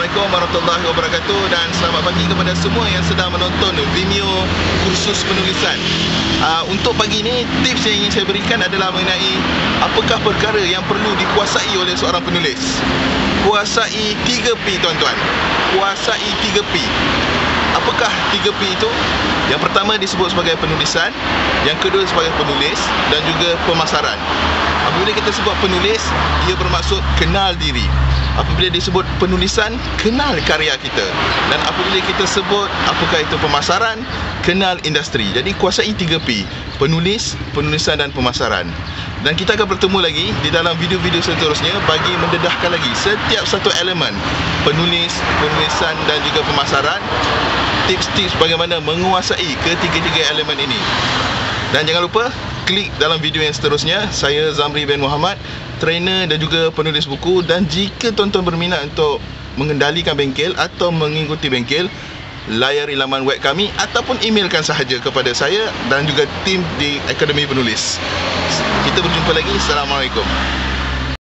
Assalamualaikum warahmatullahi wabarakatuh dan selamat pagi kepada semua yang sedang menonton Vimeo kursus penulisan. Untuk pagi ini, tips yang ingin saya berikan adalah mengenai apakah perkara yang perlu dikuasai oleh seorang penulis. Kuasai 3P tuan-tuan. Kuasai 3P. Apakah 3P itu? Yang pertama disebut sebagai penulisan, yang kedua sebagai penulis dan juga pemasaran. Apabila kita sebut penulis, ia bermaksud kenal diri. Apabila disebut penulisan, kenal karya kita. Dan apabila kita sebut apakah itu pemasaran, kenal industri. Jadi kuasai 3P, penulis, penulisan dan pemasaran. Dan kita akan bertemu lagi di dalam video-video seterusnya bagi mendedahkan lagi setiap satu elemen penulis, penulisan dan juga pemasaran, tips-tips bagaimana menguasai ketiga-tiga elemen ini. Dan jangan lupa klik dalam video yang seterusnya. Saya Zamri bin Muhammad, trainer dan juga penulis buku. Dan jika tuan-tuan berminat untuk mengendalikan bengkel atau mengikuti bengkel, layari laman web kami ataupun emailkan sahaja kepada saya dan juga tim di Akademi Penulis. Kita berjumpa lagi. Assalamualaikum.